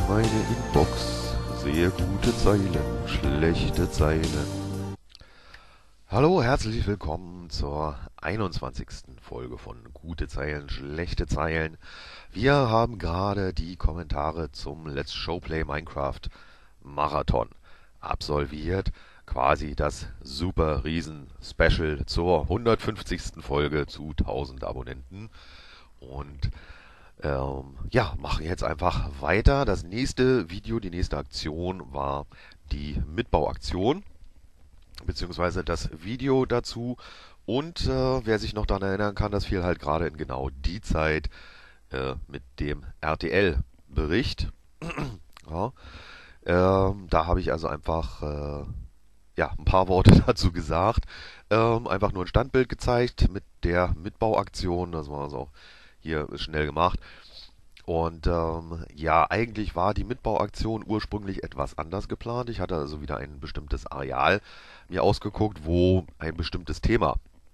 meine Inbox, sehe gute Zeilen, schlechte Zeilen. Hallo, herzlich willkommen zur 21. Folge von Gute Zeilen, schlechte Zeilen. Wir haben gerade die Kommentare zum Let's Showplay Minecraft Marathon absolviert. Quasi das super riesen Special zur 150. Folge zu 1000 Abonnenten. Und ja, machen jetzt einfach weiter. Das nächste Video, die nächste Aktion war die Mitbauaktion, beziehungsweise das Video dazu. Und wer sich noch daran erinnern kann, das fiel halt gerade in genau die Zeit mit dem RTL-Bericht. Ja, da habe ich also einfach ja, ein paar Worte dazu gesagt. Einfach nur ein Standbild gezeigt mit der Mitbauaktion. Das war also auch hier schnell gemacht. Und ja, eigentlich war die Mitbauaktion ursprünglich etwas anders geplant. Ich hatte also wieder ein bestimmtes Areal mir ausgeguckt, wo ein bestimmtes Thema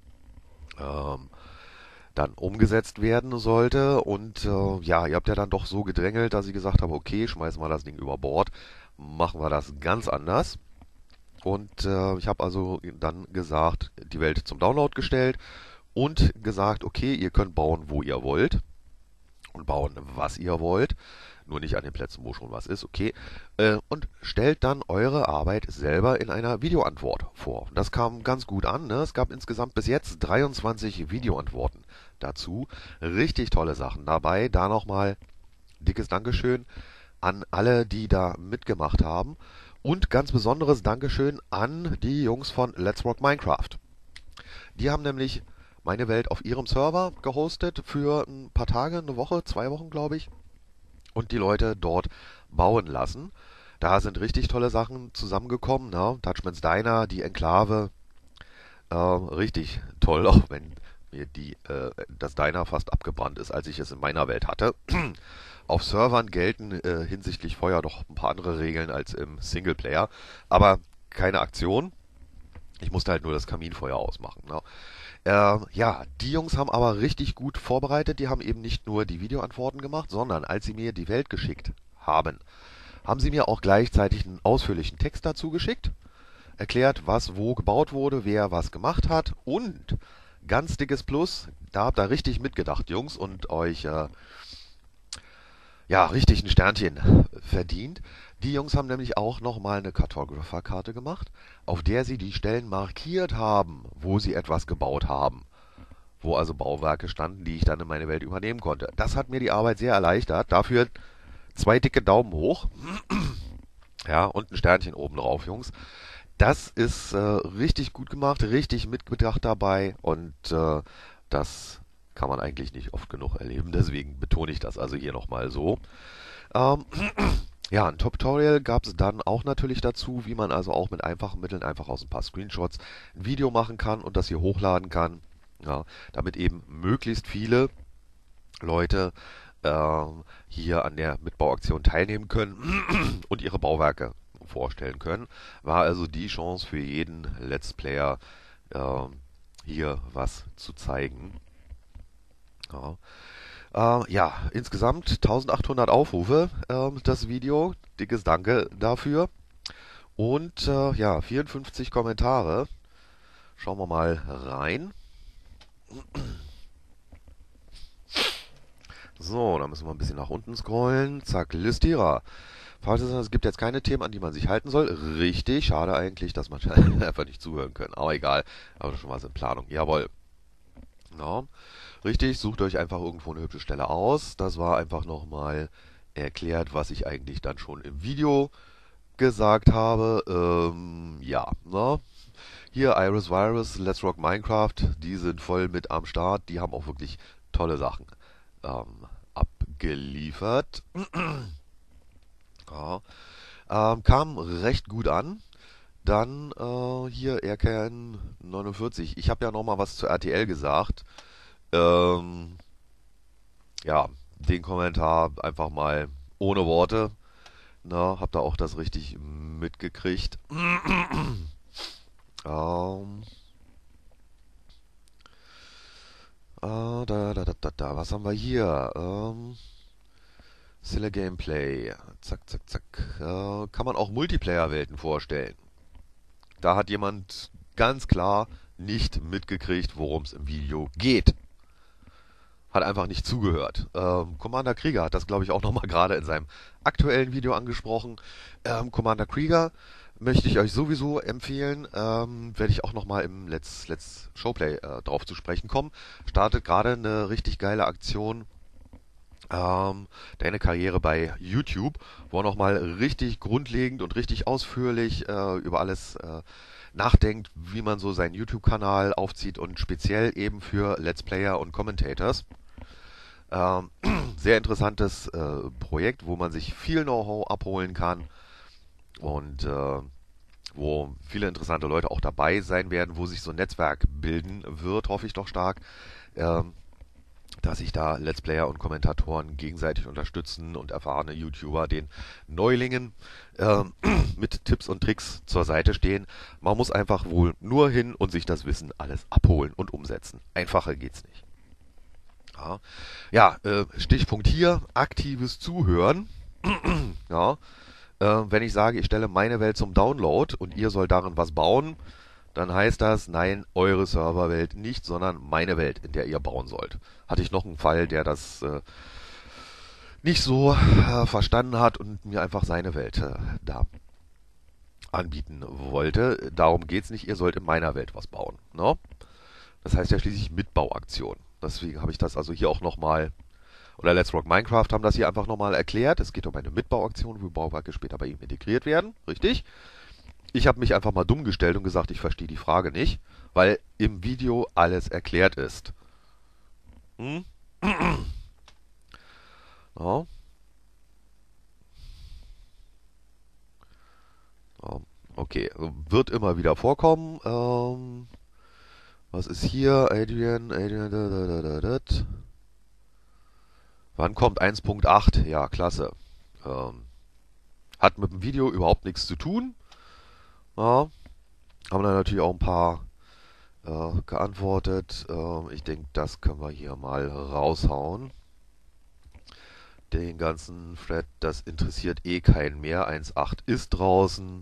ähm, dann umgesetzt werden sollte. Und ja, ihr habt ja dann doch so gedrängelt, dass ich gesagt habe, okay, schmeißen wir das Ding über Bord, machen wir das ganz anders. Und ich habe also dann gesagt, die Welt zum Download gestellt und gesagt, okay, ihr könnt bauen, wo ihr wollt und bauen, was ihr wollt. Nur nicht an den Plätzen, wo schon was ist, okay. Und stellt dann eure Arbeit selber in einer Videoantwort vor. Das kam ganz gut an. Ne? Es gab insgesamt bis jetzt 23 Videoantworten dazu. Richtig tolle Sachen dabei. Da nochmal dickes Dankeschön an alle, die da mitgemacht haben. Und ganz besonderes Dankeschön an die Jungs von Let's Rock Minecraft. Die haben nämlich meine Welt auf ihrem Server gehostet für ein paar Tage, eine Woche, 2 Wochen, glaube ich. Und die Leute dort bauen lassen. Da sind richtig tolle Sachen zusammengekommen. Ne? Dutchman's Diner, die Enklave, richtig toll, auch wenn mir das Diner fast abgebrannt ist, als ich es in meiner Welt hatte. Auf Servern gelten hinsichtlich Feuer doch ein paar andere Regeln als im Singleplayer. Aber keine Aktion. Ich musste halt nur das Kaminfeuer ausmachen. Ne? Ja, die Jungs haben aber richtig gut vorbereitet. Die haben eben nicht nur die Videoantworten gemacht, sondern als sie mir die Welt geschickt haben, haben sie mir auch gleichzeitig einen ausführlichen Text dazu geschickt, erklärt, was wo gebaut wurde, wer was gemacht hat und ganz dickes Plus, da habt ihr richtig mitgedacht, Jungs, und euch ja, richtig ein Sternchen verdient. Die Jungs haben nämlich auch nochmal eine Cartographer-Karte gemacht, auf der sie die Stellen markiert haben, wo sie etwas gebaut haben. Wo also Bauwerke standen, die ich dann in meine Welt übernehmen konnte. Das hat mir die Arbeit sehr erleichtert. Dafür 2 dicke Daumen hoch. Ja, und ein Sternchen oben drauf, Jungs. Das ist richtig gut gemacht, richtig mitgedacht dabei und das kann man eigentlich nicht oft genug erleben. Deswegen betone ich das also hier nochmal so. Ähm, ja, ein Tutorial gab es dann auch natürlich dazu, wie man also auch mit einfachen Mitteln einfach aus ein paar Screenshots ein Video machen kann und das hier hochladen kann. Ja, damit eben möglichst viele Leute hier an der Mitbauaktion teilnehmen können und ihre Bauwerke vorstellen können. War also die Chance für jeden Let's Player äh, hier was zu zeigen. Ja. Ja, insgesamt 1800 Aufrufe, das Video. Dickes Danke dafür. Und ja, 54 Kommentare. Schauen wir mal rein. So, da müssen wir ein bisschen nach unten scrollen. Zack, Listierer. Falls es gibt jetzt keine Themen, an die man sich halten soll. Richtig, schade eigentlich, dass man einfach nicht zuhören können. Aber egal, aber schon was in Planung. Jawohl. Ja, richtig, sucht euch einfach irgendwo eine hübsche Stelle aus. Das war einfach nochmal erklärt, was ich eigentlich dann schon im Video gesagt habe. Ja, ne? Hier Iris Virus, Let's Rock Minecraft, die sind voll mit am Start. Die haben auch wirklich tolle Sachen abgeliefert. Ja, kam recht gut an. Dann hier RKN 49. Ich habe ja noch mal was zu RTL gesagt. Ähm, ja, den Kommentar einfach mal ohne Worte. Na, habt ihr auch das richtig mitgekriegt? Ähm, was haben wir hier? Sille Gameplay. Zack, zack, zack. Kann man auch Multiplayer-Welten vorstellen. Da hat jemand ganz klar nicht mitgekriegt, worum es im Video geht. Hat einfach nicht zugehört. Commander Krieger hat das, glaube ich, auch nochmal gerade in seinem aktuellen Video angesprochen. Commander Krieger möchte ich euch sowieso empfehlen. Werde ich auch nochmal im Let's Showplay drauf zu sprechen kommen. Startet gerade eine richtig geile Aktion. Deine Karriere bei YouTube, wo er nochmal richtig grundlegend und richtig ausführlich über alles nachdenkt, wie man so seinen YouTube-Kanal aufzieht und speziell eben für Let's Player und Commentators. Ähm, Sehr interessantes Projekt, wo man sich viel Know-how abholen kann und wo viele interessante Leute auch dabei sein werden, wo sich so ein Netzwerk bilden wird, hoffe ich doch stark, ähm, dass sich da Let's Player und Kommentatoren gegenseitig unterstützen und erfahrene YouTuber den Neulingen mit Tipps und Tricks zur Seite stehen. Man muss einfach wohl nur hin und sich das Wissen alles abholen und umsetzen. Einfacher geht's nicht. Ja, ja Stichpunkt hier, aktives Zuhören. Ja, wenn ich sage, ich stelle meine Welt zum Download und ihr sollt darin was bauen, dann heißt das, nein, eure Serverwelt nicht, sondern meine Welt, in der ihr bauen sollt. Hatte ich noch einen Fall, der das nicht so verstanden hat und mir einfach seine Welt da anbieten wollte. Darum geht's nicht, ihr sollt in meiner Welt was bauen. Ne? Das heißt ja schließlich Mitbauaktion. Deswegen habe ich das also hier auch nochmal, oder Let's Rock Minecraft haben das hier einfach nochmal erklärt. Es geht um eine Mitbauaktion, wo Bauwerke später bei ihm integriert werden. Richtig? Ich habe mich einfach mal dumm gestellt und gesagt, ich verstehe die Frage nicht, weil im Video alles erklärt ist. Hm? Ja, ja, okay, wird immer wieder vorkommen. Was ist hier? Adrian, wann kommt 1.8? Ja, klasse. Ähm, Hat mit dem Video überhaupt nichts zu tun. Ja, haben dann natürlich auch ein paar geantwortet. Ich denke, das können wir hier mal raushauen. Den ganzen Thread, das interessiert eh keinen mehr. 1.8 ist draußen.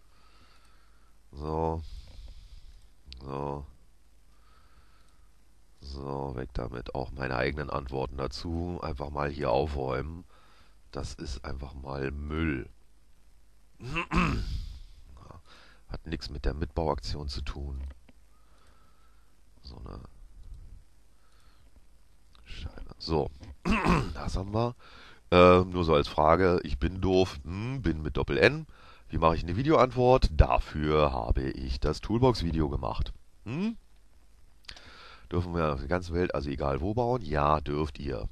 So, so, so, weg damit. Auch meine eigenen Antworten dazu. Einfach mal hier aufräumen. Das ist einfach mal Müll. Hat nichts mit der Mitbauaktion zu tun. So eine Scheibe. So, das haben wir. Nur so als Frage, ich bin doof, bin mit Doppel-N. Wie mache ich eine Videoantwort? Dafür habe ich das Toolbox-Video gemacht. Hm? Dürfen wir auf der ganzen Welt, also egal wo, bauen? Ja, dürft ihr.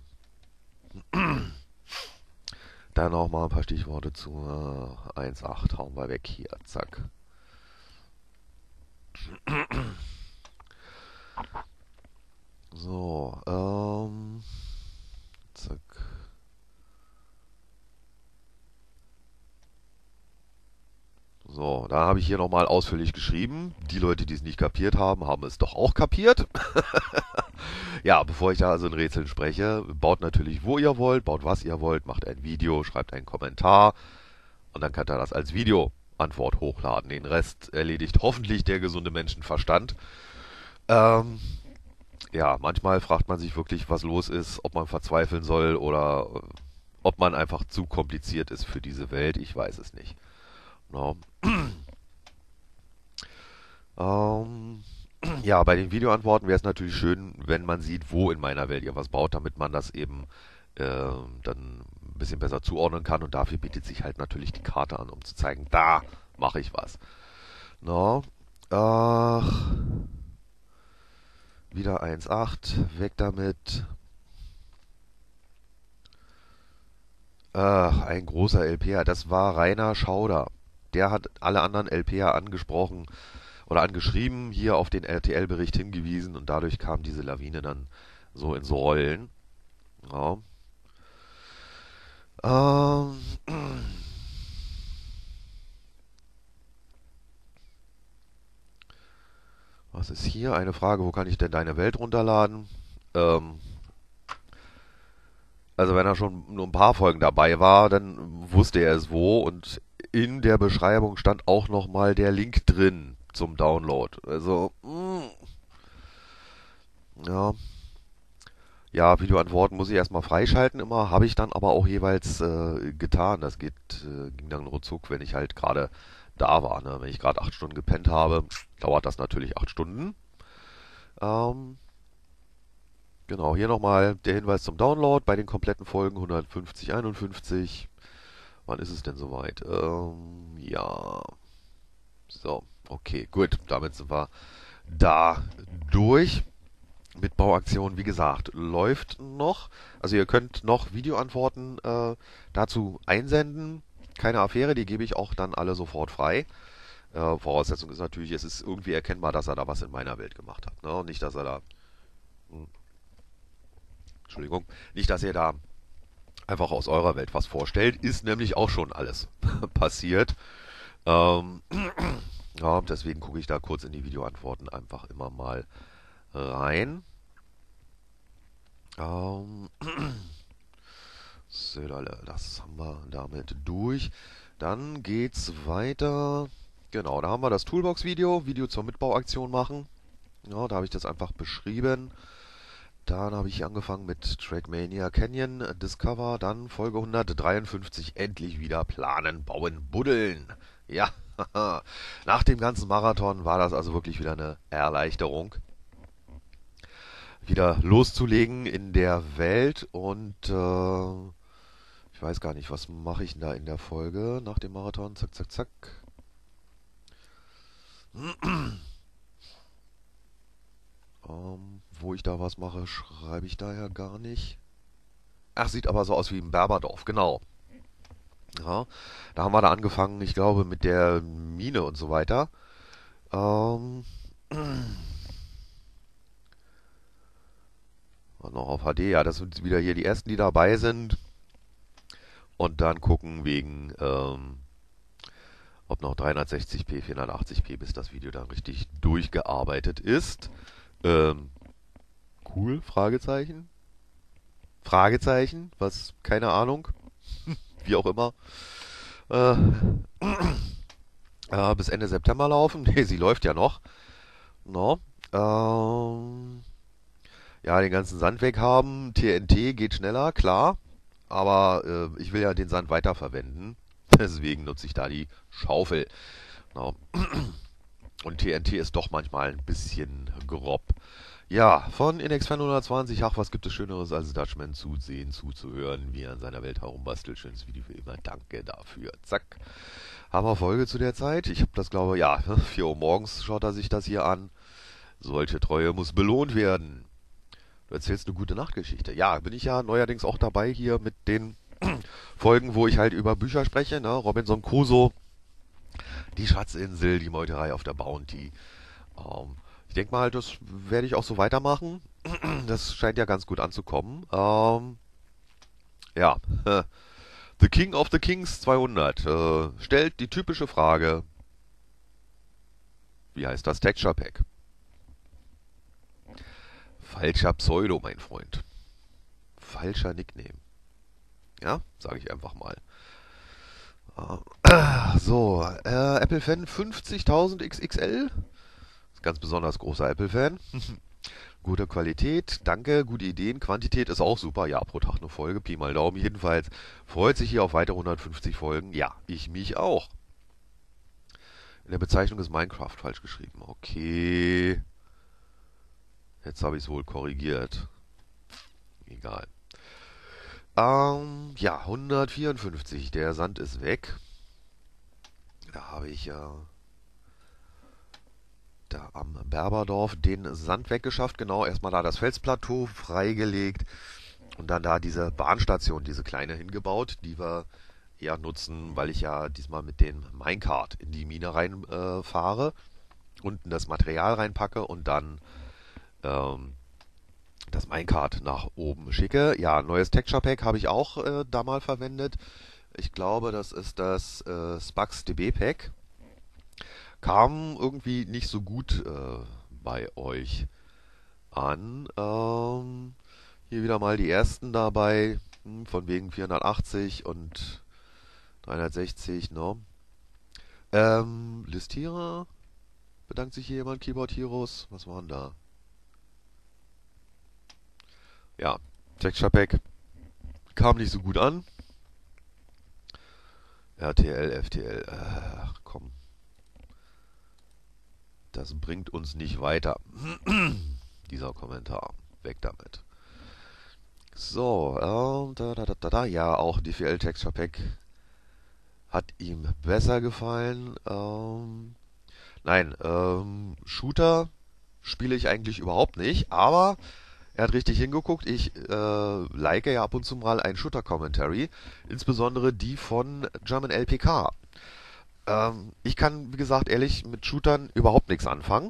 Dann noch mal ein paar Stichworte zu 1.8. Hauen wir weg hier. Zack. So, zack. So, da habe ich hier nochmal ausführlich geschrieben. Die Leute, die es nicht kapiert haben, haben es doch auch kapiert. Ja, bevor ich da also in Rätseln spreche, baut natürlich, wo ihr wollt, baut was ihr wollt, macht ein Video, schreibt einen Kommentar und dann könnt ihr das als Videoantwort hochladen. Den Rest erledigt hoffentlich der gesunde Menschenverstand. Ähm, ja, manchmal fragt man sich wirklich, was los ist, ob man verzweifeln soll oder ob man einfach zu kompliziert ist für diese Welt. Ich weiß es nicht. No. Ähm, ja, bei den Videoantworten wäre es natürlich schön, wenn man sieht, wo in meiner Welt ihr was baut, damit man das eben dann ein bisschen besser zuordnen kann. Und dafür bietet sich halt natürlich die Karte an, um zu zeigen, da mache ich was. No. Ach, wieder 1.8, weg damit. Ach, ein großer LPer, das war Rainer Schauder. Der hat alle anderen LPer angesprochen oder angeschrieben, hier auf den RTL-Bericht hingewiesen und dadurch kam diese Lawine dann so ins Rollen. Ja. Ähm, Was ist hier? Eine Frage, wo kann ich denn deine Welt runterladen? Ähm, Also wenn er schon nur ein paar Folgen dabei war, dann wusste er es wo und in der Beschreibung stand auch nochmal der Link drin zum Download. Also, ja. Ja, Videoantworten muss ich erstmal freischalten immer, habe ich dann aber auch jeweils getan. Das ging dann ruckzuck, wenn ich halt gerade da war. Ne? Wenn ich gerade 8 Stunden gepennt habe, dauert das natürlich 8 Stunden. Ähm, genau, hier nochmal der Hinweis zum Download bei den kompletten Folgen 150, 51. Wann ist es denn soweit? Ja, so, okay, gut, damit sind wir da durch. Mit Bauaktion, wie gesagt, läuft noch. Also ihr könnt noch Videoantworten dazu einsenden. Keine Affäre, die gebe ich auch dann alle sofort frei. Voraussetzung ist natürlich, es ist irgendwie erkennbar, dass er da was in meiner Welt gemacht hat. Ne? Und nicht, dass er da, hm, Entschuldigung, nicht, dass ihr da einfach aus eurer Welt was vorstellt. Ist nämlich auch schon alles passiert. Ähm, ja, deswegen gucke ich da kurz in die Videoantworten einfach immer mal rein. Ähm, so, das haben wir damit durch. Dann geht's weiter. Genau, da haben wir das Toolbox-Video, Video zur Mitbauaktion machen. Ja, da habe ich das einfach beschrieben. Dann habe ich angefangen mit Trackmania Canyon Discover. Dann Folge 153, endlich wieder planen, bauen, buddeln. Ja, nach dem ganzen Marathon war das also wirklich wieder eine Erleichterung, wieder loszulegen in der Welt und ich weiß gar nicht, was mache ich denn da in der Folge nach dem Marathon? Zack, zack, zack. Wo ich da was mache, schreibe ich da ja gar nicht. Ach, sieht aber so aus wie ein Berberdorf, genau. Ja, da haben wir da angefangen, ich glaube, mit der Mine und so weiter. Ähm, noch auf HD, ja, das sind wieder hier die ersten, die dabei sind. Und dann gucken wegen, ob noch 360p, 480p, bis das Video dann richtig durchgearbeitet ist. Ähm, cool, Fragezeichen. Fragezeichen, was, keine Ahnung, wie auch immer. Äh, bis Ende September laufen. Nee, sie läuft ja noch. No. Ja, den ganzen Sand weghaben. TNT geht schneller, klar. Aber ich will ja den Sand weiterverwenden. Deswegen nutze ich da die Schaufel. No. Und TNT ist doch manchmal ein bisschen grob. Ja, von InXFan 120, ach, was gibt es Schöneres als Dutchman zuzusehen, zuzuhören, wie er in seiner Welt herumbastelt. Schönes Video wie immer, danke dafür. Zack. Haben wir Folge zu der Zeit? Ich habe das, glaube ja, 4 Uhr morgens schaut er sich das hier an. Solche Treue muss belohnt werden. Du erzählst eine gute Nachtgeschichte. Ja, bin ich ja neuerdings auch dabei hier mit den Folgen, wo ich halt über Bücher spreche, ne? Robinson Crusoe, die Schatzinsel, die Meuterei auf der Bounty. Ich denke mal, das werde ich auch so weitermachen. Das scheint ja ganz gut anzukommen. Ja, The King of the Kings 200 stellt die typische Frage, wie heißt das Texture Pack? Falscher Pseudo, mein Freund. Falscher Nickname. Ja, sage ich einfach mal. So, Apple Fan 50.000 XXL. Ganz besonders großer Apple-Fan. Gute Qualität, danke, gute Ideen. Quantität ist auch super. Ja, pro Tag eine Folge, Pi mal Daumen. Jedenfalls freut sich hier auf weitere 150 Folgen. Ja, ich mich auch. In der Bezeichnung ist Minecraft falsch geschrieben. Okay. Jetzt habe ich es wohl korrigiert. Egal. Ja, 154. Der Sand ist weg. Da habe ich ja da am Berberdorf den Sand weggeschafft. Genau, erstmal da das Felsplateau freigelegt und dann da diese Bahnstation, diese kleine hingebaut, die wir eher nutzen, weil ich ja diesmal mit dem Minecart in die Mine reinfahre, unten das Material reinpacke und dann ähm, das Minecart nach oben schicke. Ja, neues Texture Pack habe ich auch da mal verwendet. Ich glaube, das ist das Spux DB Pack. Kam irgendwie nicht so gut bei euch an. Hier wieder mal die ersten dabei. Von wegen 480 und 360, ne? Listiere. Bedankt sich hier jemand? Keyboard Heroes. Was waren da? Ja, Texture Pack kam nicht so gut an. RTL, FTL. Ach komm, das bringt uns nicht weiter. Dieser Kommentar. Weg damit. So, ja, auch DVL Texture Pack hat ihm besser gefallen. Nein, Shooter spiele ich eigentlich überhaupt nicht, aber er hat richtig hingeguckt. Ich like ja ab und zu mal ein Shooter-Commentary, insbesondere die von German LPK. Ich kann, wie gesagt, ehrlich mit Shootern überhaupt nichts anfangen.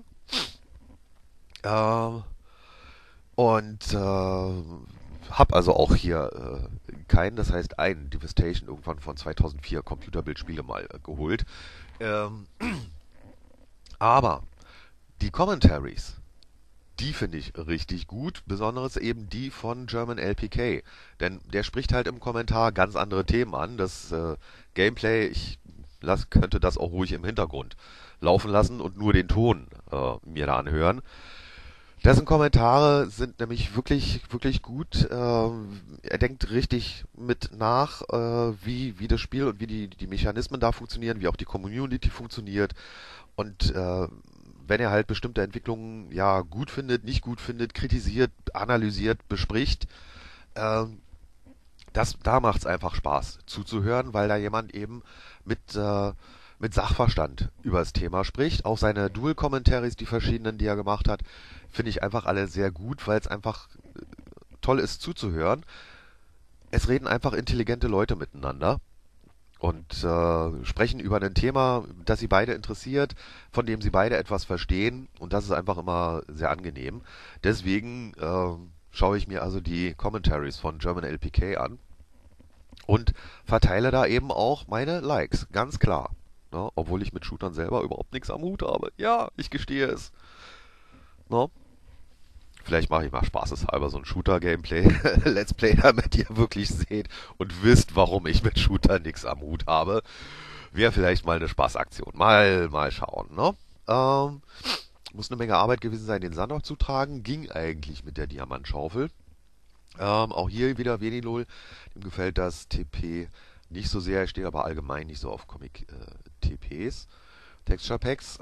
Ähm, und hab also auch hier keinen, das heißt einen Devastation irgendwann von 2004 Computerbildspiele mal geholt. Ähm, aber die Commentaries, die finde ich richtig gut, besonders eben die von German LPK. Denn der spricht halt im Kommentar ganz andere Themen an. Das Gameplay, könnte das auch ruhig im Hintergrund laufen lassen und nur den Ton mir da anhören. Dessen Kommentare sind nämlich wirklich, wirklich gut. Er denkt richtig mit nach, wie das Spiel und wie die Mechanismen da funktionieren, wie auch die Community funktioniert. Und wenn er halt bestimmte Entwicklungen ja gut findet, nicht gut findet, kritisiert, analysiert, bespricht, ähm, da macht es einfach Spaß zuzuhören, weil da jemand eben mit Sachverstand über das Thema spricht. Auch seine Dual-Commentaries, die verschiedenen, die er gemacht hat, finde ich einfach alle sehr gut, weil es einfach toll ist zuzuhören. Es reden einfach intelligente Leute miteinander und sprechen über ein Thema, das sie beide interessiert, von dem sie beide etwas verstehen, und das ist einfach immer sehr angenehm. Deswegen schaue ich mir also die Commentaries von German LPK an und verteile da eben auch meine Likes, ganz klar. Ne? Obwohl ich mit Shootern selber überhaupt nichts am Hut habe. Ja, ich gestehe es. Ne? Vielleicht mache ich mal spaßeshalber so ein Shooter-Gameplay, Let's Play, damit ihr wirklich seht und wisst, warum ich mit Shooter nichts am Hut habe. Wäre vielleicht mal eine Spaßaktion. Mal schauen, ne? Muss eine Menge Arbeit gewesen sein, den Sand aufzutragen. Ging eigentlich mit der Diamantschaufel. Auch hier wieder Venilol. Dem gefällt das TP nicht so sehr. Er steht aber allgemein nicht so auf Comic-TPs. Texture Packs.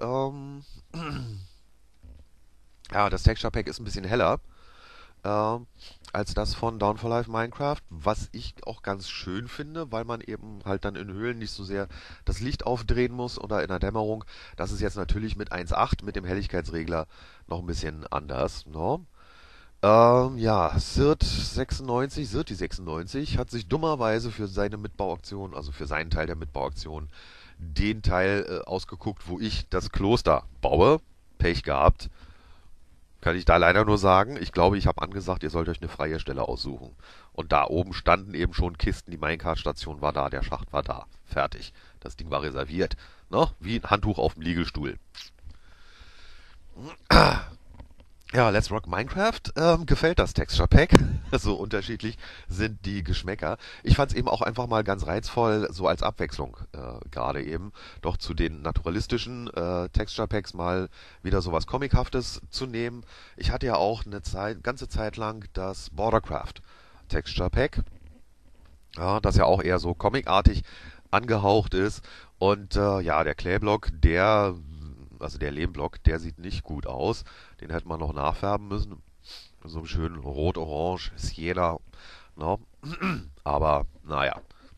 Ja, das Texture Pack ist ein bisschen heller ähm, als das von Down for Life Minecraft, was ich auch ganz schön finde, weil man eben halt dann in Höhlen nicht so sehr das Licht aufdrehen muss oder in der Dämmerung. Das ist jetzt natürlich mit 1.8 mit dem Helligkeitsregler noch ein bisschen anders. No? Ja, Sirti 96 hat sich dummerweise für seine Mitbauaktion, also für seinen Teil der Mitbauaktion, den Teil ausgeguckt, wo ich das Kloster baue. Pech gehabt. Kann ich da leider nur sagen. Ich glaube, ich habe angesagt, ihr sollt euch eine freie Stelle aussuchen. Und da oben standen eben schon Kisten, die Minecart-Station war da, der Schacht war da. Fertig. Das Ding war reserviert. Ne? Wie ein Handtuch auf dem Liegestuhl. Ja, Let's Rock Minecraft gefällt das Texture Pack. So unterschiedlich sind die Geschmäcker. Ich fand es eben auch einfach mal ganz reizvoll, so als Abwechslung gerade eben, doch zu den naturalistischen Texture Packs mal wieder sowas Comichaftes zu nehmen. Ich hatte ja auch eine ganze Zeit lang das Bordercraft Texture Pack, ja, das ja auch eher so comicartig angehaucht ist. Und ja, der Clayblock, also der Lehmblock, der sieht nicht gut aus. Den hätte man noch nachfärben müssen. So einem schönen Rot-Orange, Sienna. No? Aber, naja.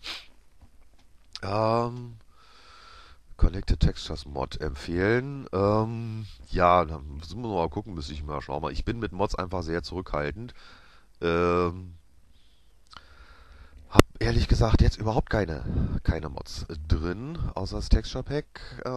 Ähm, Connected Textures Mod empfehlen. Ja, dann müssen wir mal gucken, müsste ich mal schauen. Ich bin mit Mods einfach sehr zurückhaltend. Ähm, hab ehrlich gesagt jetzt überhaupt keine Mods drin, außer das Texture Pack.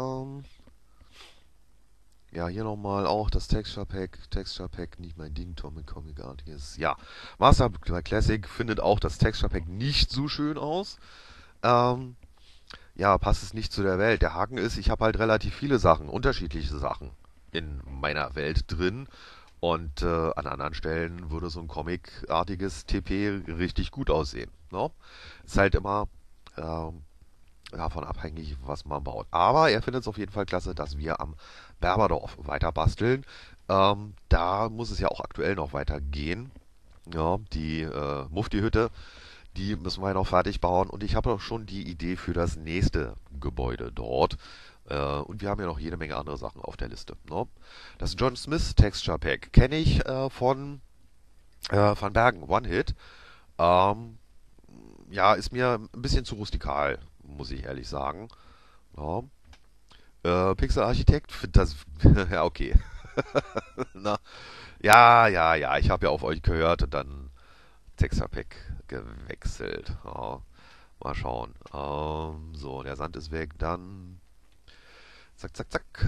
Ja, hier nochmal auch das Texture Pack. Texture Pack, nicht mein Ding, Tom Comic-artiges. Ja, Master Classic findet auch das Texture Pack nicht so schön aus. Ähm, ja, passt es nicht zu der Welt. Der Haken ist, ich habe halt relativ viele Sachen, unterschiedliche Sachen in meiner Welt drin. Und an anderen Stellen würde so ein Comic-artiges TP richtig gut aussehen. Ne? Ist halt immer ähm, davon abhängig, was man baut. Aber er findet es auf jeden Fall klasse, dass wir am Berberdorf weiter basteln. Da muss es ja auch aktuell noch weitergehen. Ja, die Mufti-Hütte, die müssen wir ja noch fertig bauen. Und ich habe auch schon die Idee für das nächste Gebäude dort. Und wir haben ja noch jede Menge andere Sachen auf der Liste. Ne? Das John Smith Texture Pack kenne ich von Van Bergen One Hit. Ähm, ja, ist mir ein bisschen zu rustikal, muss ich ehrlich sagen. Ja. Pixel Architekt, das, ja, okay. Na, ja, ja, ja, ich habe ja auf euch gehört und dann Texture Pack gewechselt. Ja, mal schauen. So, der Sand ist weg, dann zack, zack, zack,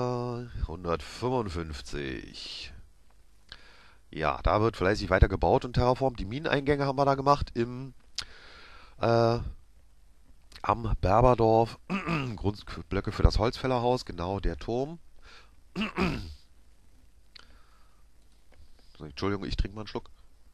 155. Ja, da wird fleißig weiter gebaut und terraformt. Die Mineneingänge haben wir da gemacht äh, am Berberdorf. Grundblöcke für das Holzfällerhaus, genau der Turm. Entschuldigung, ich trinke mal einen Schluck,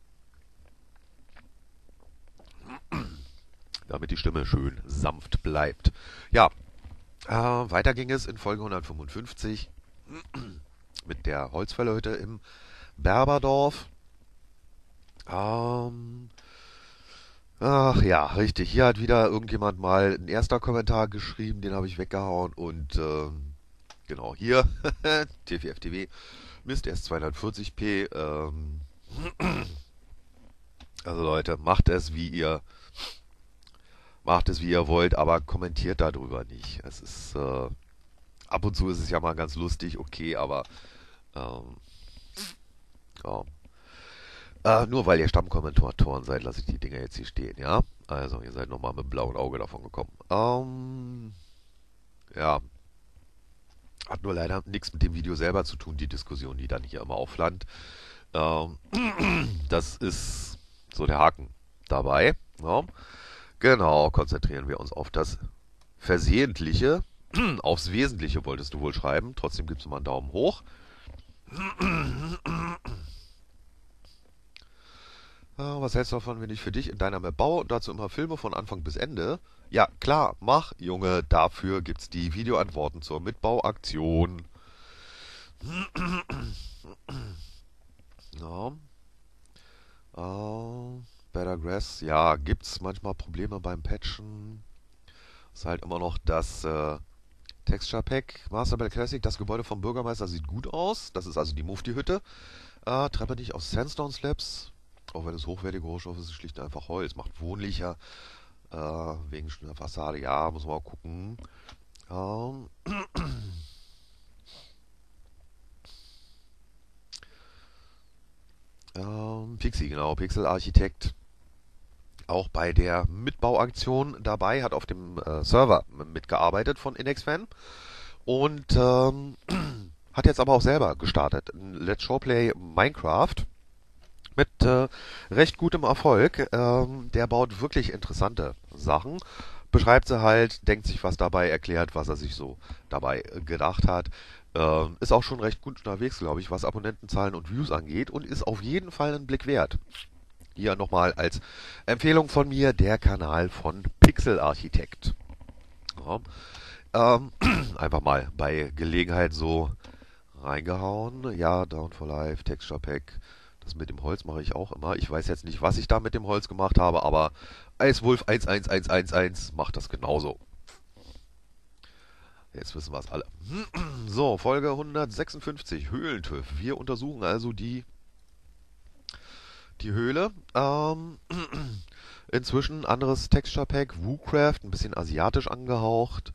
damit die Stimme schön sanft bleibt. Ja, weiter ging es in Folge 155 mit der Holzfällerhütte im Berberdorf. Ähm, ach ja, richtig. Hier hat wieder irgendjemand mal ein erster Kommentar geschrieben, den habe ich weggehauen. Und genau, hier, T4FTW, Mist, erst 240p. Also Leute, macht es wie ihr wollt, aber kommentiert darüber nicht. Es ist, ab und zu ist es ja mal ganz lustig, okay, aber ähm, ja. Nur weil ihr Stammkommentatoren seid, lasse ich die Dinger jetzt hier stehen, ja? Also, ihr seid nochmal mit dem blauen Auge davon gekommen. Ja, hat nur leider nichts mit dem Video selber zu tun, die Diskussion, die dann hier immer aufflammt. Ähm, das ist so der Haken dabei. Ja? Genau, konzentrieren wir uns auf das Versehentliche. Aufs Wesentliche wolltest du wohl schreiben. Trotzdem gibst du mal einen Daumen hoch. Was hältst du davon, wenn ich für dich in deiner Map baue und dazu immer filme von Anfang bis Ende? Ja, klar, mach, Junge. Dafür gibt's die Videoantworten zur Mitbauaktion. Ja, Better Grass, ja, gibt's manchmal Probleme beim Patchen. Ist halt immer noch das Texture Pack Master Battle Classic. Das Gebäude vom Bürgermeister sieht gut aus. Das ist also die Mufti-Hütte. Treppe nicht aus Sandstone Slabs. Auch wenn es hochwertige Rohstoffe ist, ist schlicht einfach Holz. Macht wohnlicher. Wegen schöner Fassade. Ja, muss man mal gucken. Ähm, Pixie, genau. Pixel Architekt. Auch bei der Mitbauaktion dabei. Hat auf dem Server mitgearbeitet von InexFan. Und hat jetzt aber auch selber gestartet. Ein Let's Showplay Minecraft mit recht gutem Erfolg. Der baut wirklich interessante Sachen. Beschreibt sie halt, denkt sich was dabei, erklärt, was er sich so dabei gedacht hat. Ist auch schon recht gut unterwegs, glaube ich, was Abonnentenzahlen und Views angeht und ist auf jeden Fall einen Blick wert. Hier nochmal als Empfehlung von mir der Kanal von Pixel Architekt. Ja, einfach mal bei Gelegenheit so reingehauen. Ja, Down for Life, Texture Pack. Das mit dem Holz mache ich auch immer. Ich weiß jetzt nicht, was ich da mit dem Holz gemacht habe, aber Icewolf 11111 macht das genauso. Jetzt wissen wir es alle. So, Folge 156, Höhlentüff. Wir untersuchen also die Höhle. Inzwischen anderes Texture Pack, Woocraft, ein bisschen asiatisch angehaucht.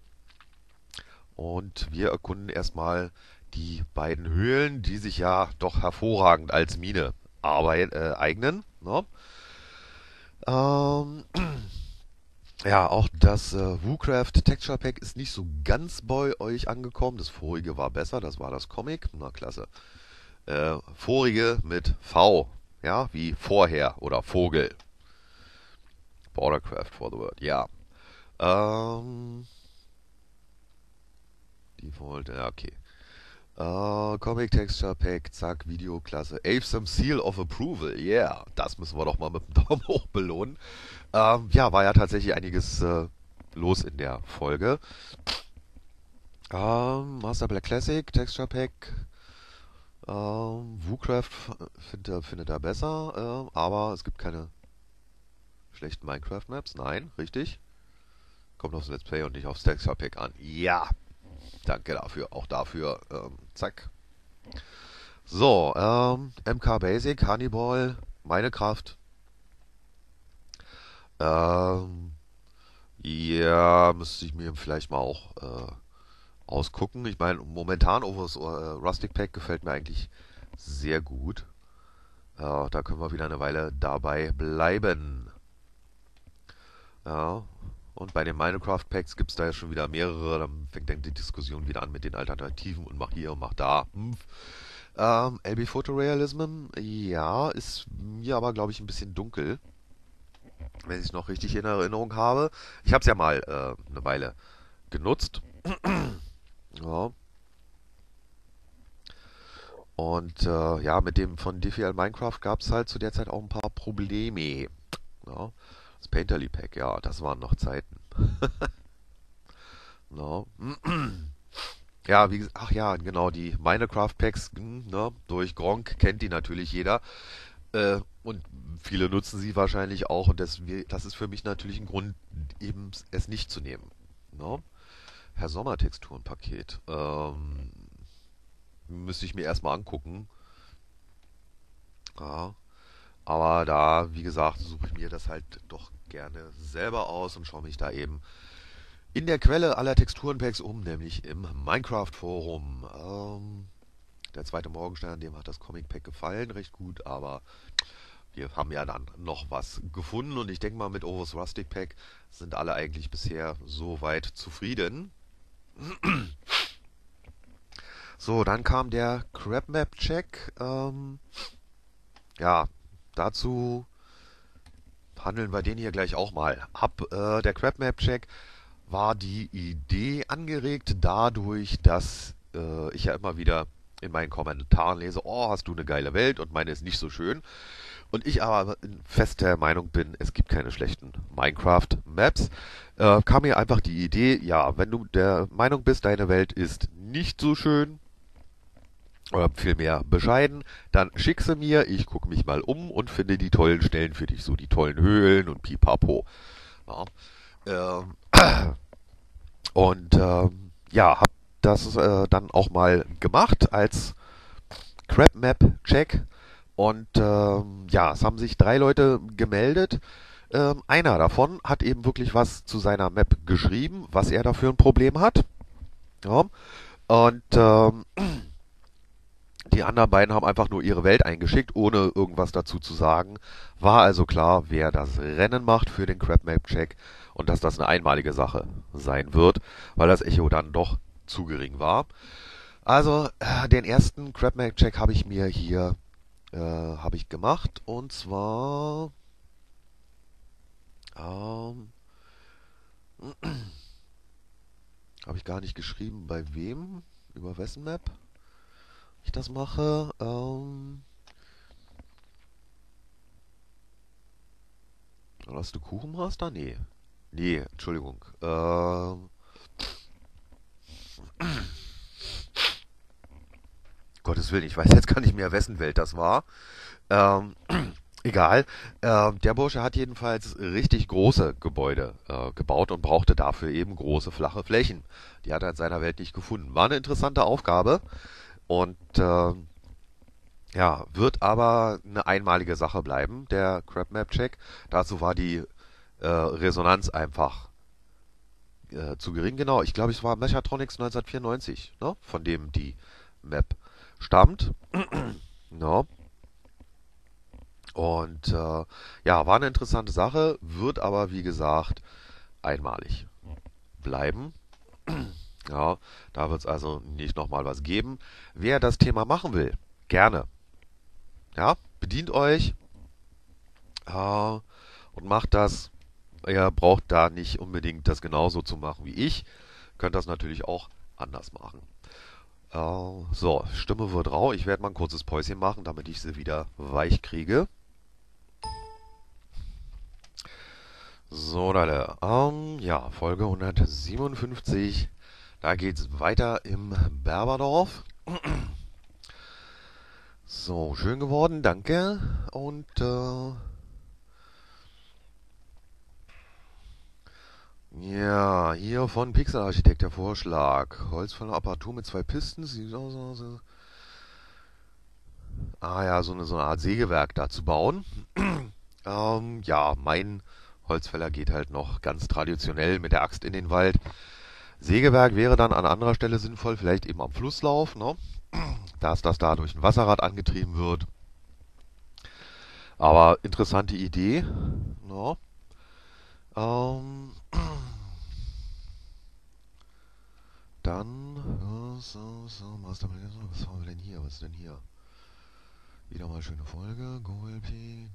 Und wir erkunden erstmal die beiden Höhlen, die sich ja doch hervorragend als Mine eignen. Ne? Ähm, ja, auch das Woocraft Texture Pack ist nicht so ganz bei euch angekommen. Das vorige war besser, das war das Comic. Na klasse. Vorige mit V, ja, wie vorher oder Vogel. Bordercraft for the word, ja. Ähm, Default, ja, okay. Comic Texture Pack, zack, Videoklasse. Awesome Seal of Approval, yeah. Das müssen wir doch mal mit dem Daumen hoch belohnen. Ja, war ja tatsächlich einiges los in der Folge. Master Black Classic, Texture Pack. WooCraft findet er besser, aber es gibt keine schlechten Minecraft-Maps. Nein, richtig. Kommt aufs Let's Play und nicht aufs Texture Pack an. Ja, danke dafür. Auch dafür. Zack. So, MK Basic, Hannibal, Minecraft. Ähm, ja, müsste ich mir vielleicht mal auch ausgucken. Ich meine, momentan Overs Rustic Pack gefällt mir eigentlich sehr gut. Da können wir wieder eine Weile dabei bleiben. Ja. Und bei den Minecraft Packs gibt es da ja schon wieder mehrere. Dann fängt dann die Diskussion wieder an mit den Alternativen und mach hier und mach da. LB Photorealism, ja, ist mir aber, glaube ich, ein bisschen dunkel, wenn ich es noch richtig in Erinnerung habe. Ich habe es ja mal eine Weile genutzt. Ja. Und ja, mit dem von DeFi Minecraft gab es halt zu der Zeit auch ein paar Probleme. Ja. Das Painterly Pack, ja, das waren noch Zeiten. No. Ja, ach ja, genau, die Minecraft Packs, ne, durch Gronk kennt die natürlich jeder. Und viele nutzen sie wahrscheinlich auch. Und das ist für mich natürlich ein Grund, eben es nicht zu nehmen. No? Herr Sommer Texturenpaket. Müsste ich mir erstmal angucken. Ja. Aber da, wie gesagt, suche ich mir das halt doch gerne selber aus und schaue mich da eben in der Quelle aller Texturenpacks um, nämlich im Minecraft-Forum. Der zweite Morgenstern, dem hat das Comic-Pack gefallen, recht gut, aber wir haben ja dann noch was gefunden und ich denke mal, mit Overs Rustic Pack sind alle eigentlich bisher soweit zufrieden. So, dann kam der Crab Map Check. Ja, dazu handeln wir den hier gleich auch mal ab. Der Crab Map Check war die Idee angeregt dadurch, dass ich ja immer wieder in meinen Kommentaren lese, oh, hast du eine geile Welt und meine ist nicht so schön. Und ich aber fest der Meinung bin, es gibt keine schlechten Minecraft-Maps, kam mir einfach die Idee, ja, wenn du der Meinung bist, deine Welt ist nicht so schön, oder vielmehr bescheiden, dann schick sie mir, ich gucke mich mal um und finde die tollen Stellen für dich, so die tollen Höhlen und pipapo. Ja. Ähm, und ja, hab das dann auch mal gemacht als Crab Map Check. Und ja, es haben sich 3 Leute gemeldet. Einer davon hat eben wirklich was zu seiner Map geschrieben, was er da für ein Problem hat. Ja. Und die anderen beiden haben einfach nur ihre Welt eingeschickt, ohne irgendwas dazu zu sagen. War also klar, wer das Rennen macht für den Crab Map Check und dass das eine einmalige Sache sein wird, weil das Echo dann doch zu gering war. Also den ersten Crab Map Check habe ich mir hier habe ich gemacht und zwar ähm, habe ich gar nicht geschrieben, bei wem, über wessen Map ich das mache. Hast du Kuchenmaster? Nee. Nee, Entschuldigung. Gottes Willen, ich weiß jetzt gar nicht mehr, wessen Welt das war. Ähm, egal. Der Bursche hat jedenfalls richtig große Gebäude gebaut und brauchte dafür eben große, flache Flächen. Die hat er in seiner Welt nicht gefunden. War eine interessante Aufgabe und ja, wird aber eine einmalige Sache bleiben, der Crab Map Check. Dazu war die Resonanz einfach zu gering. Genau, ich glaube, es war Mechatronics 1994, ne? Von dem die Map stammt. No. Und ja, war eine interessante Sache, wird aber wie gesagt einmalig bleiben. Ja, da wird es also nicht nochmal was geben. Wer das Thema machen will, gerne. Ja, bedient euch und macht das. Ihr braucht da nicht unbedingt das genauso zu machen wie ich. Könnt das natürlich auch anders machen. So, Stimme wird rau. Ich werde mal ein kurzes Päuschen machen, damit ich sie wieder weich kriege. So, Leute. Ja, Folge 157. Da geht's weiter im Berberdorf. So, schön geworden, danke. Und ja, hier von Pixel Architekt der Vorschlag. Holzfäller Apparatur mit zwei Pisten. Ah ja, so eine Art Sägewerk da zu bauen. Ja, mein Holzfäller geht halt noch ganz traditionell mit der Axt in den Wald. Sägewerk wäre dann an anderer Stelle sinnvoll, vielleicht eben am Flusslauf, ne? Dass das da durch ein Wasserrad angetrieben wird. Aber interessante Idee. Ne? Ähm, dann, Master, was haben wir denn hier? Was ist denn hier? Wieder mal schöne Folge. GoLP.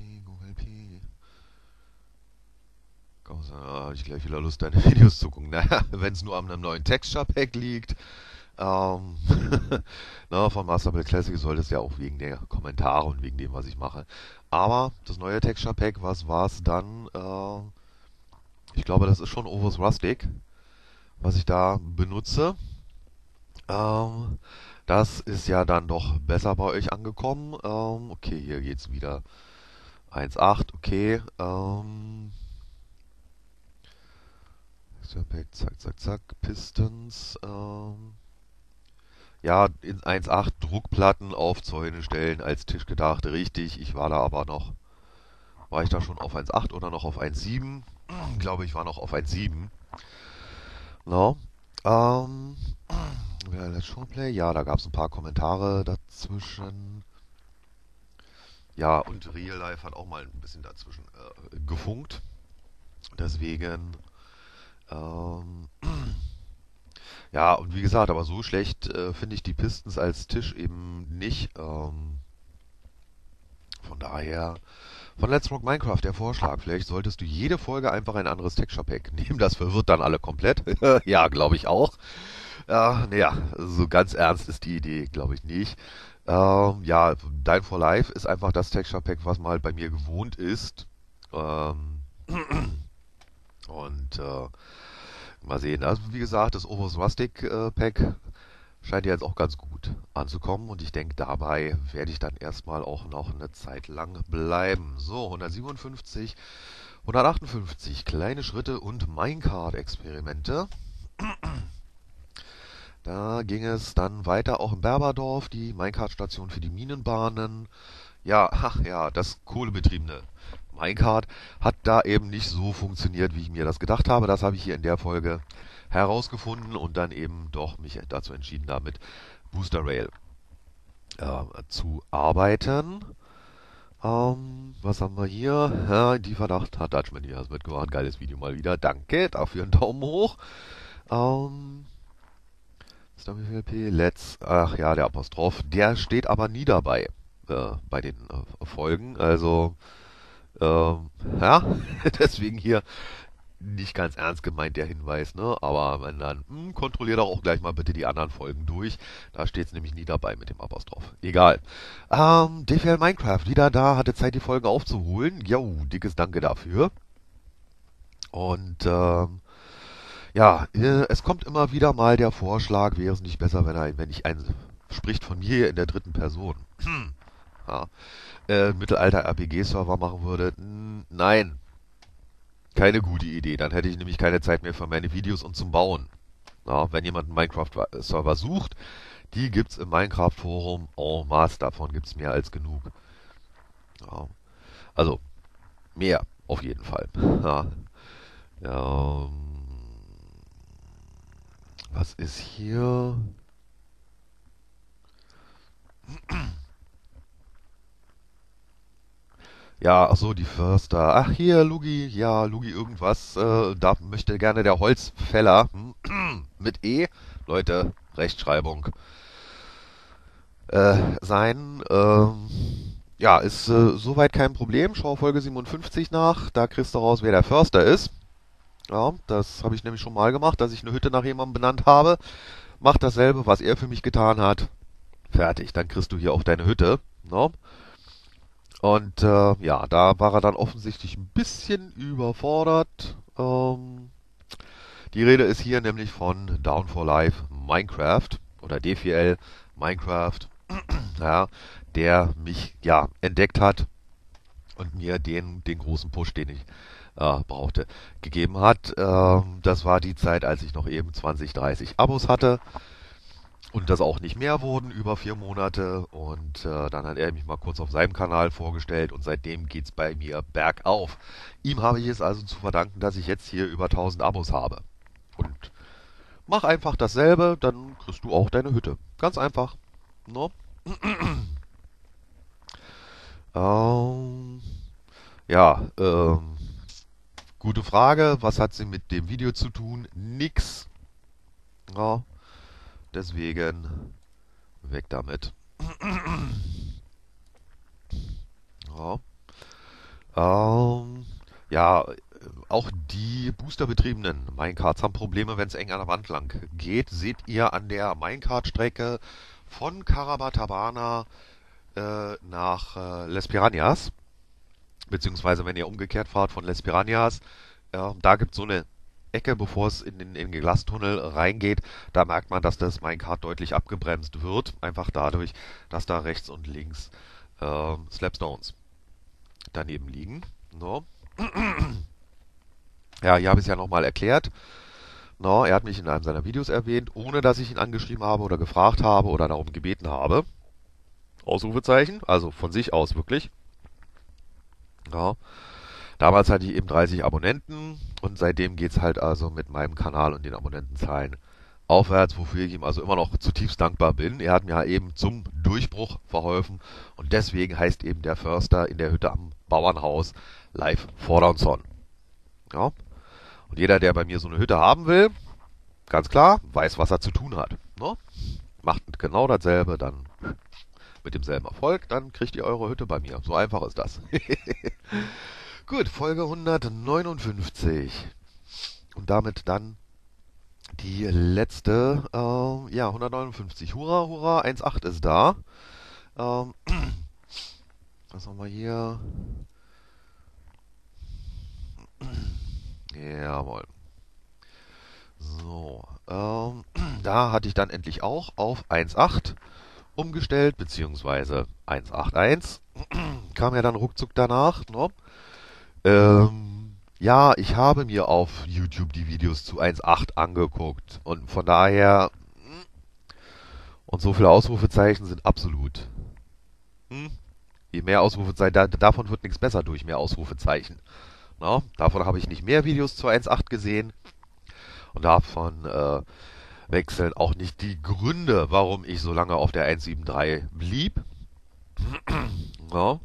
Habe ich gleich wieder Lust, deine Videos zu gucken. Naja, wenn es nur an einem neuen Texture Pack liegt. Ähm, von Masterbuild Classic sollte es ja auch wegen der Kommentare und wegen dem, was ich mache. Aber das neue Texture Pack, was war es dann? Ich glaube, das ist schon Ovus Rustic, was ich da benutze. Ähm, Das ist ja dann doch besser bei euch angekommen. Okay, hier geht's wieder 1.8, okay. Zack, Pistons. Ja, in 1.8 Druckplatten auf Zäune stellen, als Tisch gedacht, richtig. Ich war da aber noch, war ich da schon auf 1.8 oder noch auf 1.7? Ich glaube, ich war noch auf 1.7. No. Ähm, ja, Let's Showplay. Ja, da gab es ein paar Kommentare dazwischen. Ja, und Real Life hat auch mal ein bisschen dazwischen gefunkt. Deswegen, ähm, ja, und wie gesagt, aber so schlecht finde ich die Pistons als Tisch eben nicht. Von daher, von Let's Rock Minecraft der Vorschlag, vielleicht solltest du jede Folge einfach ein anderes Texture Pack nehmen. Das verwirrt dann alle komplett. Ja, glaube ich auch. Naja, so ganz ernst ist die Idee, glaube ich nicht. Ja, Dine for Life ist einfach das Texture Pack, was man halt bei mir gewohnt ist. Ähm, und mal sehen. Also wie gesagt, das Ovus Rustic Pack scheint ja jetzt auch ganz gut anzukommen und ich denke, dabei werde ich dann erstmal auch noch eine Zeit lang bleiben. So, 157, 158, kleine Schritte und Minecart-Experimente. Da ging es dann weiter auch im Berberdorf, die Minecart-Station für die Minenbahnen. Ja, ach ja, das kohlebetriebene Minecart hat da eben nicht so funktioniert, wie ich mir das gedacht habe. Das habe ich hier in der Folge herausgefunden und dann eben doch mich dazu entschieden, da mit Booster Rail zu arbeiten. Was haben wir hier? Ja, die Verdacht hat Dutchman hier das mitgebracht. Geiles Video mal wieder. Danke, dafür einen Daumen hoch. Ähm, ach ja, der Apostroph, der steht aber nie dabei bei den Folgen. Also, ja, deswegen hier nicht ganz ernst gemeint der Hinweis, ne? Aber wenn dann, kontrolliert doch auch gleich mal bitte die anderen Folgen durch. Da steht es nämlich nie dabei mit dem Apostroph. Egal. DFL Minecraft, wieder da, hatte Zeit, die Folgen aufzuholen. Jo, dickes Danke dafür. Und, ja, es kommt immer wieder mal der Vorschlag, wäre es nicht besser, wenn ich ein spricht von mir in der dritten Person. Ja, Mittelalter-RPG-Server machen würde. Nein, keine gute Idee. Dann hätte ich nämlich keine Zeit mehr für meine Videos und zum Bauen. Ja, wenn jemand einen Minecraft-Server sucht, die gibt's im Minecraft-Forum en masse. Davon gibt's mehr als genug. Ja, also, mehr, auf jeden Fall. Ja, ähm, was ist hier? Ja, ach so, die Förster. Ach, hier, Lugi, ja, Lugi irgendwas. Da möchte gerne der Holzfäller mit E, Leute, Rechtschreibung, sein. Ja, ist soweit kein Problem. Schau Folge 57 nach. Da kriegst du raus, wer der Förster ist. Ja, das habe ich nämlich schon mal gemacht, dass ich eine Hütte nach jemandem benannt habe. mach dasselbe, was er für mich getan hat. Fertig, dann kriegst du hier auch deine Hütte. No? Und ja, da war er dann offensichtlich ein bisschen überfordert. Die Rede ist hier nämlich von Down for Life Minecraft oder D4L Minecraft, ja, der mich ja entdeckt hat und mir den großen Push, den ich brauchte, gegeben hat. Das war die Zeit, als ich noch eben 20, 30 Abos hatte und das auch nicht mehr wurden, über 4 Monate. Und dann hat er mich mal kurz auf seinem Kanal vorgestellt und seitdem geht's bei mir bergauf. Ihm habe ich es also zu verdanken, dass ich jetzt hier über 1000 Abos habe. Und mach einfach dasselbe, dann kriegst du auch deine Hütte. Ganz einfach. No? Ähm, ja, gute Frage. Was hat sie mit dem Video zu tun? Nix. Ja, deswegen weg damit. Ja, ähm, ja, auch die boosterbetriebenen Minecarts haben Probleme, wenn es eng an der Wand lang geht. Seht ihr an der Minecart-Strecke von Carabatabana nach Les Piranhas, beziehungsweise wenn ihr umgekehrt fahrt von Les Piranhas, da gibt es so eine Ecke, bevor es in den Glastunnel reingeht, da merkt man, dass das Minecart deutlich abgebremst wird, einfach dadurch, dass da rechts und links Slapstones daneben liegen. No? Ja, hier habe ich es ja nochmal erklärt. No, er hat mich in einem seiner Videos erwähnt, ohne dass ich ihn angeschrieben habe oder gefragt habe oder darum gebeten habe. Ausrufezeichen, also von sich aus wirklich. Ja. Damals hatte ich eben 30 Abonnenten und seitdem geht es halt also mit meinem Kanal und den Abonnentenzahlen aufwärts, wofür ich ihm also immer noch zutiefst dankbar bin. Er hat mir eben zum Durchbruch verholfen und deswegen heißt eben der Förster in der Hütte am Bauernhaus Live Vorderson. Ja. Und jeder, der bei mir so eine Hütte haben will, ganz klar, weiß, was er zu tun hat. Ne? Macht genau dasselbe, dann mit demselben Erfolg, dann kriegt ihr eure Hütte bei mir. So einfach ist das. Gut, Folge 159. Und damit dann die letzte, ja, 159. Hurra, hurra, 1.8 ist da. Ähm, was haben wir hier? Jawohl. So, da hatte ich dann endlich auch auf 1.8 umgestellt, beziehungsweise 1.8.1. Kam ja dann ruckzuck danach. Ne? Ja, ich habe mir auf YouTube die Videos zu 1.8 angeguckt und von daher, und so viele Ausrufezeichen sind absolut. Hm, je mehr Ausrufezeichen, davon wird nichts besser durch mehr Ausrufezeichen. Na, davon habe ich nicht mehr Videos zu 1.8 gesehen und davon wechseln auch nicht die Gründe, warum ich so lange auf der 1.7.3 blieb. Ja.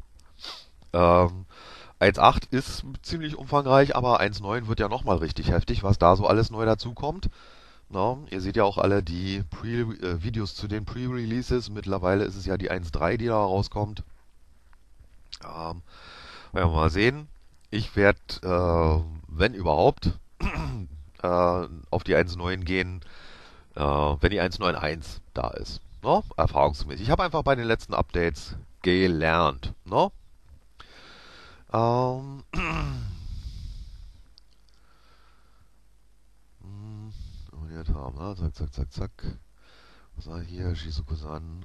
1.8 ist ziemlich umfangreich, aber 1.9 wird ja nochmal richtig heftig, was da so alles neu dazukommt. No, ihr seht ja auch alle die Videos zu den Pre-Releases. Mittlerweile ist es ja die 1.3, die da rauskommt. Werden wir mal sehen. Ich werde, wenn überhaupt, auf die 1.9 gehen, wenn die 1.9.1 da ist. No? Erfahrungsgemäß. Ich habe einfach bei den letzten Updates gelernt. No? Abonniert haben. Ah, zack, zack, zack, zack. Was war hier? Shizuku-san.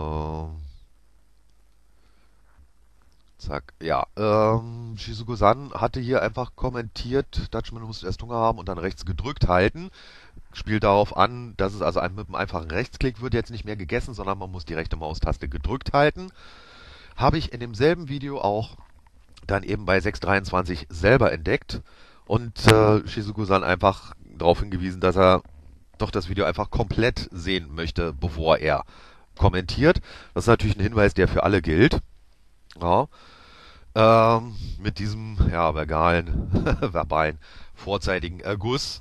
Zack. Ja, Shizuku-san hatte hier einfach kommentiert, Dutchman musste erst Hunger haben und dann rechts gedrückt halten. Spielt darauf an, dass es also mit einem einfachen Rechtsklick wird jetzt nicht mehr gegessen, sondern man muss die rechte Maustaste gedrückt halten. Habe ich in demselben Video auch dann eben bei 6.23 selber entdeckt und Shizuku-san einfach darauf hingewiesen, dass er doch das Video einfach komplett sehen möchte, bevor er kommentiert. Das ist natürlich ein Hinweis, der für alle gilt. Ja. Mit diesem ja, verbalen, vorzeitigen Erguss,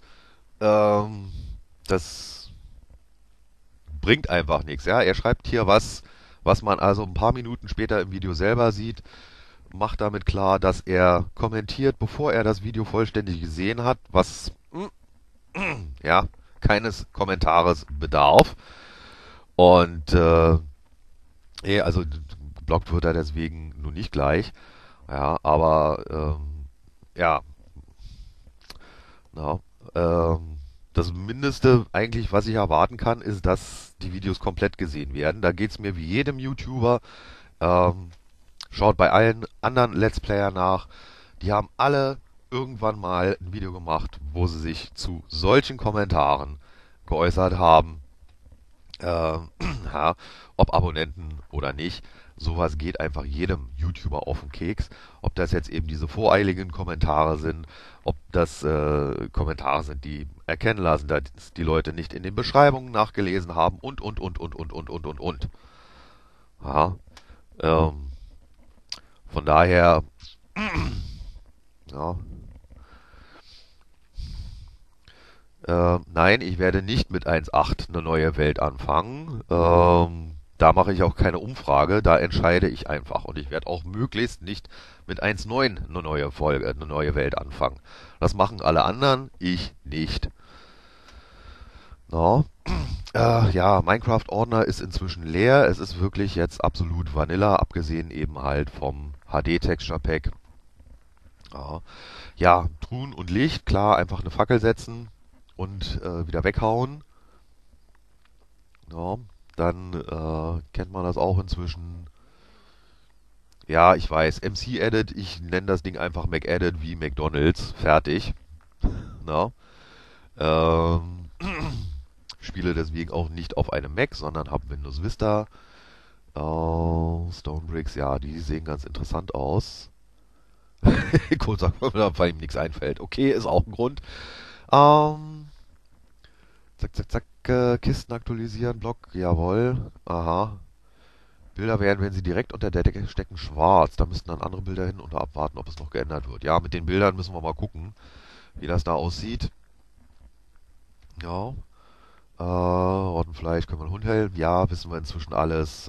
das bringt einfach nichts. Ja? Er schreibt hier was man also ein paar Minuten später im Video selber sieht, macht damit klar, dass er kommentiert, bevor er das Video vollständig gesehen hat, was ja keines Kommentares bedarf. Und also geblockt wird er deswegen nur nicht gleich. Ja, aber ja, na, das Mindeste eigentlich, was ich erwarten kann, ist, dass die Videos komplett gesehen werden. Da geht's mir wie jedem YouTuber. Ähm, Schaut bei allen anderen Let's Player nach. Die haben alle irgendwann mal ein Video gemacht, wo sie sich zu solchen Kommentaren geäußert haben. Ja, ob Abonnenten oder nicht. Sowas geht einfach jedem YouTuber auf den Keks. Ob das jetzt eben diese voreiligen Kommentare sind, ob das Kommentare sind, die erkennen lassen, dass die Leute nicht in den Beschreibungen nachgelesen haben und. Ja, ähm, von daher, ja, nein, ich werde nicht mit 1.8 eine neue Welt anfangen. Da mache ich auch keine Umfrage, da entscheide ich einfach. Und ich werde auch möglichst nicht mit 1.9 eine neue Folge, eine neue Welt anfangen. Das machen alle anderen, ich nicht. No. Ja, Minecraft-Ordner ist inzwischen leer. Es ist wirklich jetzt absolut Vanilla, abgesehen eben halt vom HD-Texture Pack. Ja, ja, Truhen und Licht, klar, einfach eine Fackel setzen und wieder weghauen. Ja, dann kennt man das auch inzwischen. Ja, ich weiß, MC-Edit, ich nenne das Ding einfach Mac-Edit wie McDonald's. Fertig. Na? Ähm, Spiele deswegen auch nicht auf einem Mac, sondern habe Windows Vista. Stonebricks, ja, die sehen ganz interessant aus. Kurz sagt man, weil ihm nichts einfällt. Okay, ist auch ein Grund. Ähm, Zack, zack, zack. Kisten aktualisieren, Block, jawohl. Aha. Bilder werden, wenn sie direkt unter der Decke stecken, schwarz. Da müssten dann andere Bilder hin und abwarten, ob es noch geändert wird. Ja, mit den Bildern müssen wir mal gucken, wie das da aussieht. Ja. Rottenfleisch, können wir einen Hund helfen? Ja, wissen wir inzwischen alles.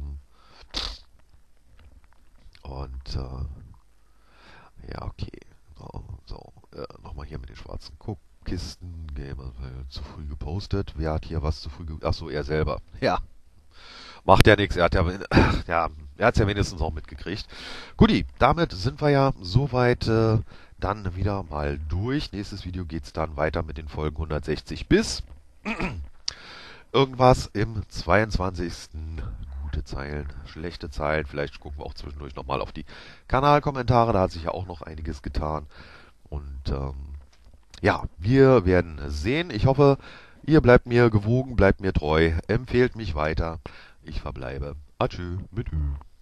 Und ja, okay. So, nochmal hier mit den schwarzen Kisten. Zu früh gepostet. Wer hat hier was zu früh gepostet? Achso, er selber. Ja, macht ja nichts. Er hat ja, ja, er hat es ja wenigstens auch mitgekriegt. Guti, damit sind wir ja soweit dann wieder mal durch. Nächstes Video geht's dann weiter mit den Folgen 160 bis irgendwas im 22. Gute Zeilen, schlechte Zeilen. Vielleicht gucken wir auch zwischendurch nochmal auf die Kanalkommentare. Da hat sich ja auch noch einiges getan. Und ja, wir werden sehen. Ich hoffe, ihr bleibt mir gewogen, bleibt mir treu, empfehlt mich weiter. Ich verbleibe. Adieu mit Ü.